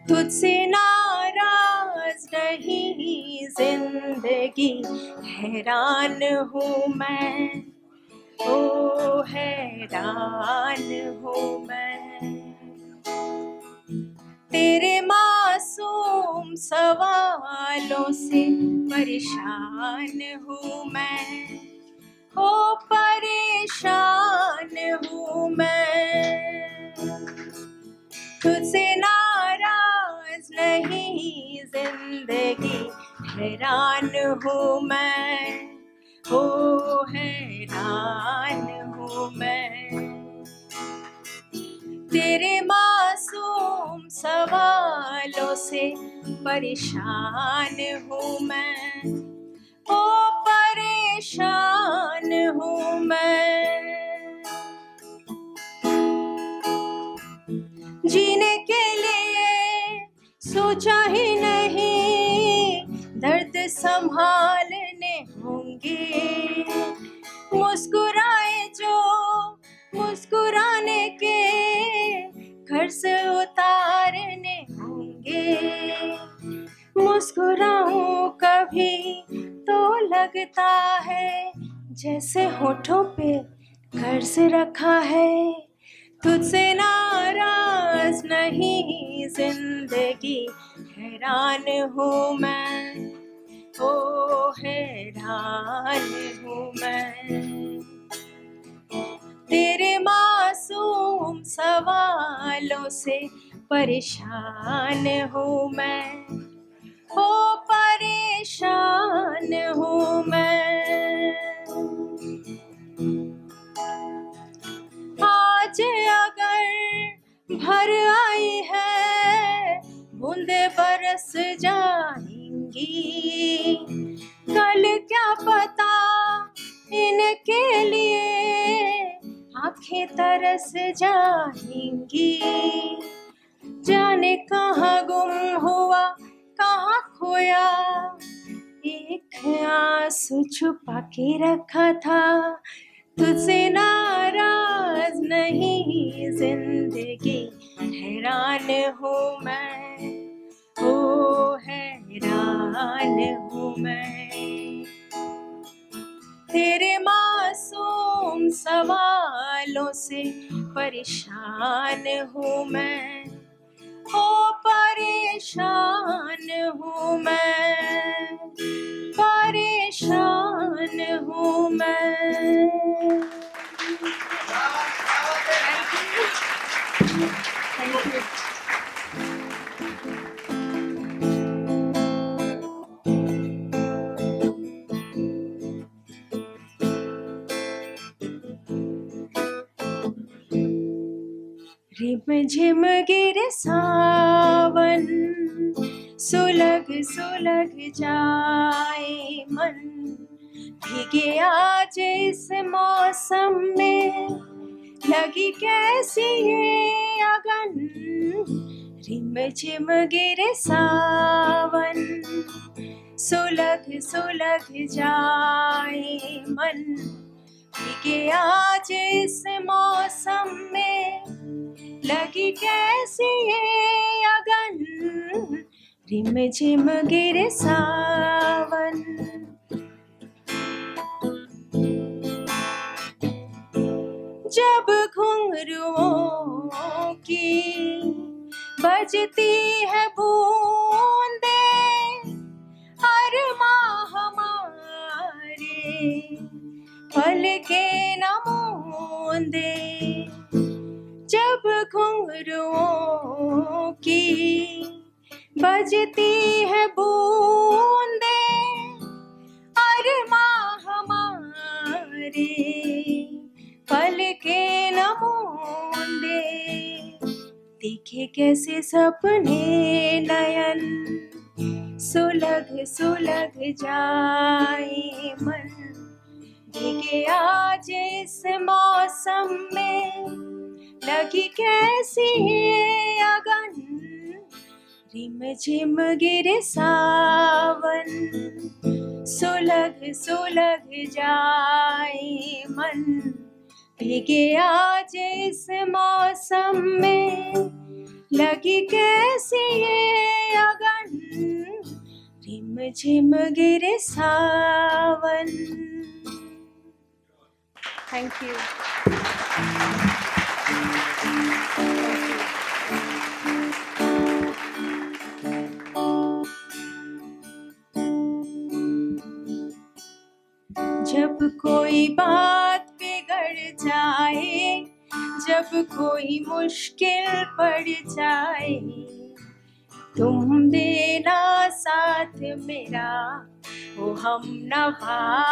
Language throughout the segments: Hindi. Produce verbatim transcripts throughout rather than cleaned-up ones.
तुझसे नाराज नहीं जिंदगी, हैरान हूँ मैं, ओ हैरान हूँ मैं। तेरे मासूम सवालों से परेशान हूँ मैं, ओ परेशान हूँ मैं। तुझसे नाराज नहीं जिंदगी, हैरान हूँ मैं, ओ हैरान हूँ मैं। तेरे मासूम सवालों से परेशान हूँ मैं, ओ परेशान हूँ मैं। जीने के लिए सोचा ही नहीं, दर्द संभालने होंगे। मुस्कुराए जो मुस्कुराने के कर्ज उतारने होंगे। मुस्कुराऊं कभी तो लगता है जैसे होठों पे कर्ज रखा है। तुझसे नाराज नहीं जिंदगी, हैरान हूँ मैं, ओ हैरान हूँ मैं। तेरे मासूम सवालों से परेशान हूँ मैं, ओ परेशान हूँ मैं। आज अगर भर आई है, बूंदे बरस जाएंगी। कल क्या पता इनके लिए आंखें तरस जाएंगी। जाने कहाँ गुम हुआ, कहाँ खोया, एक आंसू छुपा के रखा था। तुझसे नाराज नहीं जिंदगी, हैरान हूँ मैं, ओ हैरान हूँ मैं। तेरे मासूम सवालों से परेशान हूँ मैं, ओ परेशान हूँ मैं, परेशान हूँ मैं। Thank you. रिम झिम गिरे सावन, सुलग सुलग जाए मन। भीगे आज इस मौसम में, लगी कैसी ये अगन। रिम झिम गिरे सावन, सुलग सुलग जाए मन। भीगे आज इस मौसम में, लगी कैसी ये अगन। रिम झिम गिरे सावन। जब घुंघरुओं की बजती है बूंदे, अरमां हमारे पलके न मूंदे। जब घुंघरुओं की बजती है बूंदे, अरमां हमारे पलके न मूंदे। देखे कैसे सपने नयन, सुलग सुलग जाए मन। भीगे आज इस मौसम में, लगी कैसी है अगन। रिम झिम गिरे सावन, सुलग सुलग जाए मन। भीगे आज इस मौसम में, लगी कैसी ये अगन, रिम झिम गिरे सावन। Thank you. जब कोई बात बिगड़ जाए, जब कोई मुश्किल पड़ जाए, तुम देना साथ मेरा ओ हमनवाज।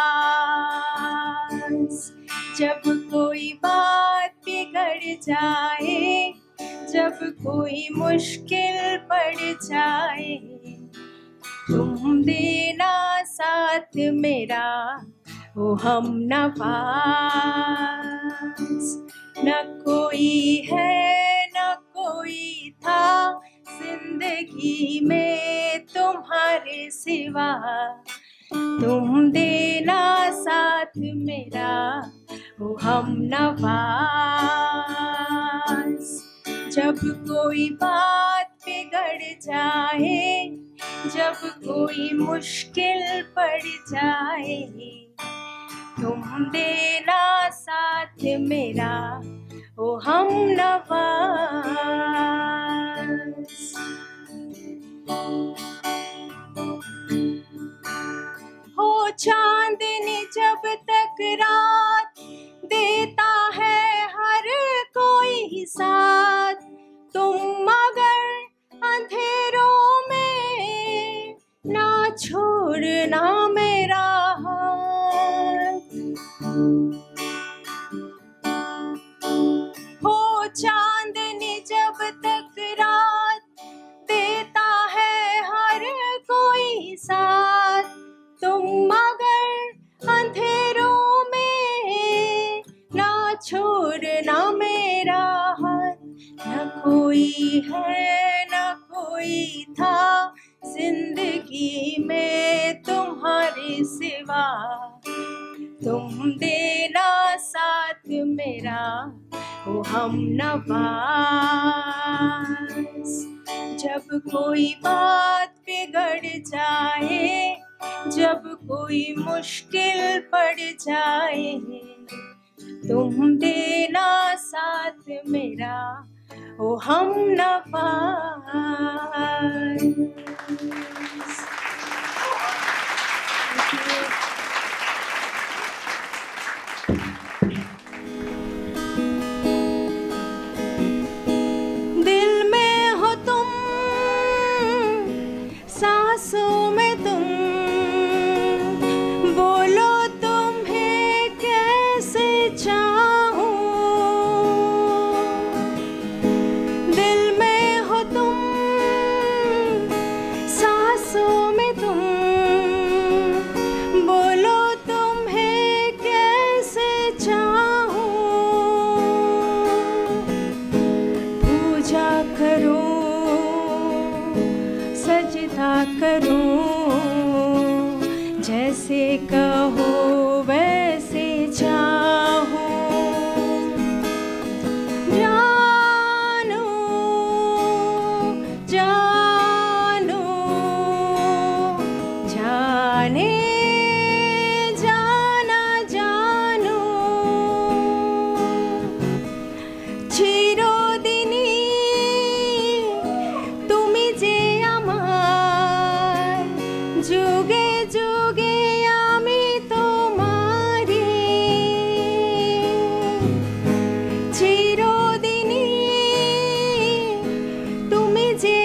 जब कोई बात बिगड़ जाए, जब कोई मुश्किल पड़ जाए, तुम देना साथ मेरा ओ हमनवाज। न कोई है न कोई था जिंदगी में तुम्हारे सिवा, तुम देना साथ मेरा ओ हमनवाज। जब कोई बात बिगड़ जाए, जब कोई मुश्किल पड़ जाए, तुम देना साथ मेरा ओ हमनवाज। हो चांदनी जब तक रात देता है हर कोई साथ, तुम मगर अंधेरों में ना छोड़ना मेरा हाथ। हो चांदनी जब तक रात देता है हर कोई साथ, तुम मगर अंधेरों में ना छोड़ना मेरा हाथ। न कोई है न कोई था जिंदगी में तुम्हारे सिवा, तुम देना साथ मेरा ओ हमनवाज। जब कोई बात बिगड़ जाए, जब कोई मुश्किल पड़ जाए, तुम देना साथ मेरा ओ हमनवाज। दिल में हो तुम, सांसों में तुम, बोलो तुम्हें कैसे चाहूं। दिल में हो तुम, सांसों में तुम, बोलो तुम्हें कैसे चाहूं। पूजा करूं, सजदा करूं, जैसे कहो वैसे चाहूं। जानू जानू जाने जाना जानू। চিরদিনই তুমি যে আমার, যুগে যুগে আমি তোমারি। চিরদিনই তুমি যে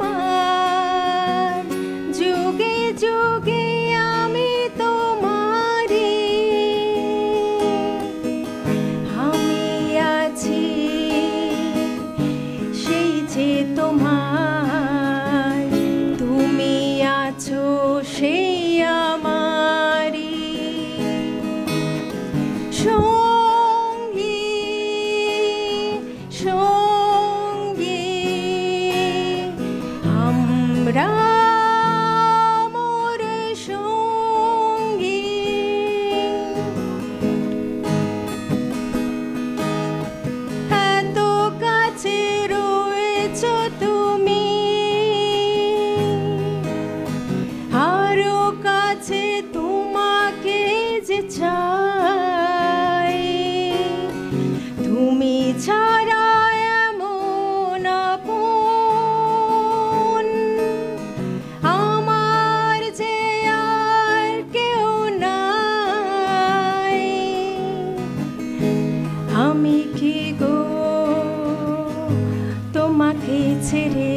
আমার, যুগে যুগে আমি তোমারি। আমি আছি সেই যে তোমার, তুমি আছো সেই আমারি। সঙ্গী সঙ্গী আমরা মোর সঙ্গী। এত কাছে রয়েছো কাছে তোমাকে যে চাই, তুমি ছাড়া এমন আপন আমার যে আর কেউ নাই। আমি কি গো তোমাকে ছেড়ে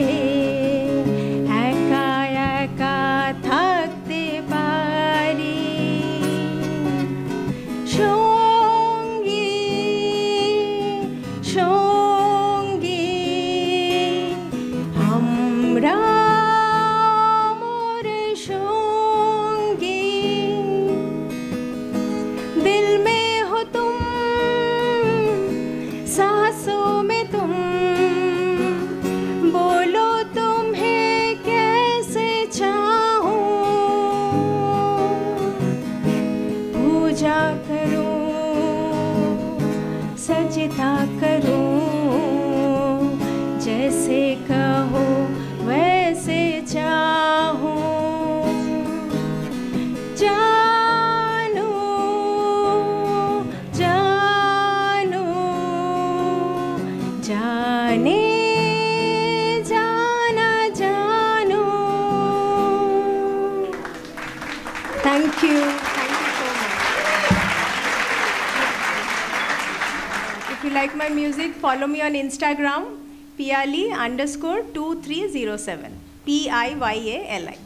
একা একা থাকতে পারি? সঙ্গী সঙ্গী আমরা মোর সঙ্গী, दिल में हो तुम सांसों में तुम, बोलो तुम्हें कैसे चाहूं, पूजा करूं सजदा करूं, जैसे कहो वैसे चाहूं। जानू जानू जाने जाना जानू। Thank you. Thank you so much. If you like my music, follow me on Instagram, Piyali underscore two three zero seven. P I Y A L I.